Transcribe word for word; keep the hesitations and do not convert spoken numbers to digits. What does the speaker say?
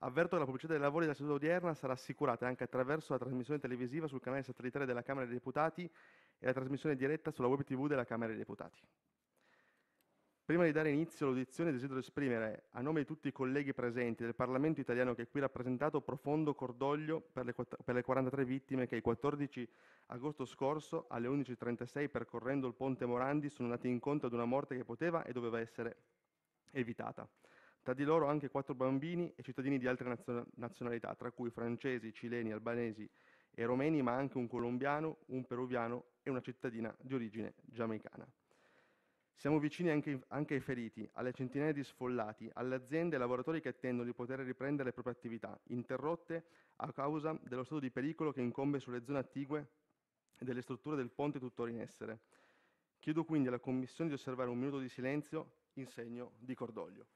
Avverto che la pubblicità dei lavori della seduta odierna sarà assicurata anche attraverso la trasmissione televisiva sul canale satellitare della Camera dei Deputati e la trasmissione diretta sulla web tivù della Camera dei Deputati. Prima di dare inizio all'audizione desidero esprimere, a nome di tutti i colleghi presenti del Parlamento italiano che è qui rappresentato, profondo cordoglio per le, quatt- per le quarantatré vittime che il quattordici agosto scorso alle undici e trentasei, percorrendo il ponte Morandi, sono andati incontro ad una morte che poteva e doveva essere evitata. Tra di loro anche quattro bambini e cittadini di altre nazio- nazionalità, tra cui francesi, cileni, albanesi e romeni, ma anche un colombiano, un peruviano e una cittadina di origine giamaicana. Siamo vicini anche, anche ai feriti, alle centinaia di sfollati, alle aziende e ai lavoratori che attendono di poter riprendere le proprie attività, interrotte a causa dello stato di pericolo che incombe sulle zone attigue e delle strutture del ponte tuttora in essere. Chiedo quindi alla Commissione di osservare un minuto di silenzio in segno di cordoglio.